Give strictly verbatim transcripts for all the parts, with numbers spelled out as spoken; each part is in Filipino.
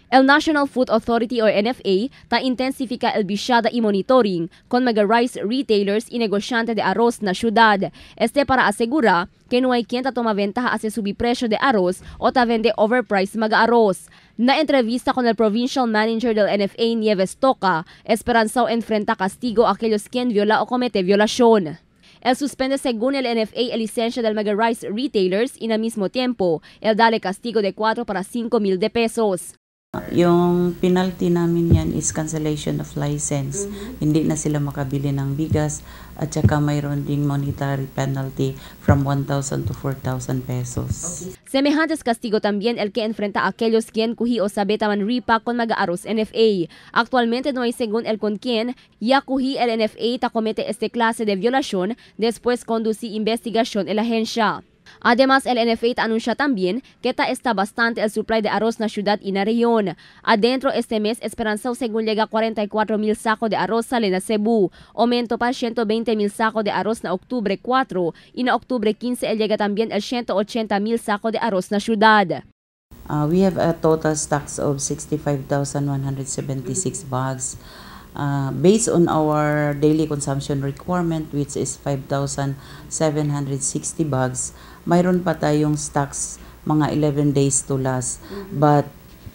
El National Food Authority or N F A ta intensifika el bisyada i monitoring kon mag-rice retailers i negosyante de arroz na syudad. Este para asegura que no hay quien ta tumaventaja ase subipresyo de arroz o ta vende overpriced mag-arroz. Na entrevista con el provincial manager del N F A Nieves Toca, esperanzao enfrenta castigo a aquellos quien viola o comete violación. El suspende según el N F A el licencia del mega-rice retailers y al mismo tiempo, el dale castigo de cuatro para cinco mil de pesos. Yung penalty namin yan is cancellation of license. Mm-hmm. Hindi na sila makabili ng bigas at saka mayroon ding monetary penalty from one thousand to four thousand pesos. Okay. Semejantes castigo también el que enfrenta a aquellos quien cuhi o sabe taman ripa con mag-aaros N F A. Actualmente no hay según el con quien ya cuhi el N F A ta comete este clase de violación después conduci investigación en la agencia. Además, el N F A anuncia también que ta está bastante el supply de arroz na ciudad y na región. Adentro este mes, esperanzao según llega cuarenta y cuatro mil sacos de arroz sale na Cebu. Aumento pa ciento veinte mil sacos de arroz na octubre cuatro y na octubre quince el llega también el ciento ochenta mil sacos de arroz na ciudad. Uh, we have a total stocks of sixty-five thousand one hundred seventy-six bags. Uh, based on our daily consumption requirement, which is five thousand seven hundred sixty bags, mayroon pa tayong stocks mga eleven days to last. Mm-hmm. But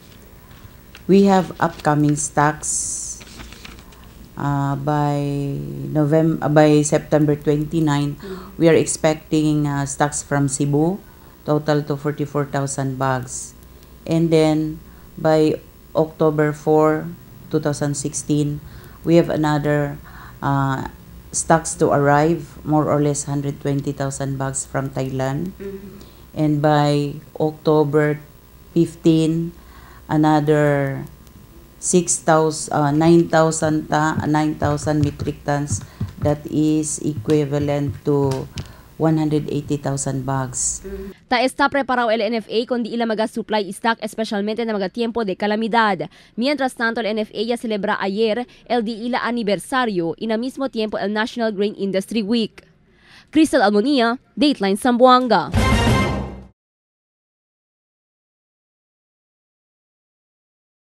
we have upcoming stocks uh, by November, uh, by September twenty-ninth. Mm-hmm. We are expecting uh, stocks from Cebu, total to forty-four thousand bags. And then by October fourth, twenty sixteen, we have another uh, stocks to arrive, more or less one hundred twenty thousand bags from Thailand. Mm-hmm. And by October fifteenth, another six thousand, uh, nine thousand ta, nine thousand metric tons, that is equivalent to one hundred eighty thousand bags. Mm-hmm. Ta está preparado el N F A kundi ila maga-supply stock especialmente na maga-tiempo de calamidad. Mientras tanto, el N F A ya celebra ayer el di ila aniversario y na mismo tiempo el National Grain Industry Week. Crystal Almonia, Dateline Zamboanga.